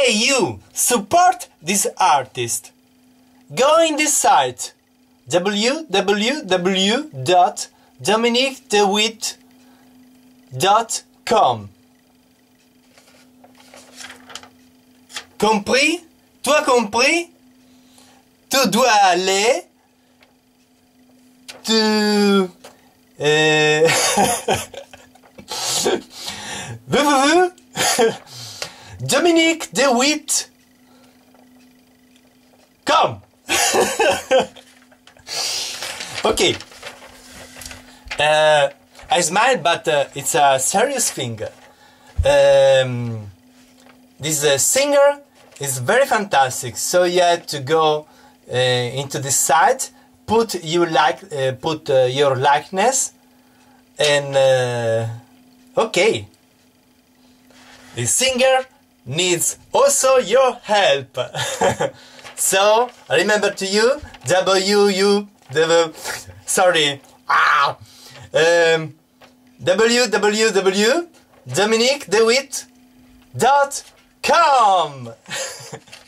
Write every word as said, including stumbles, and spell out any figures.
Hey you, support this artist. Go in this site w w w dot dominique dewitt dot com. Compris? Tu as compris? Tu dois aller. Tu... Euh... www. Dominique Dewitt. Come. Okay. Uh, I smile, but uh, it's a serious thing. Um, this uh, singer is very fantastic. So you have to go uh, into this site, put you like, uh, put uh, your likeness, and uh, okay. The singer needs also your help. So remember to you W U W sorry ah um, w w w dot dominique dewitt dot com.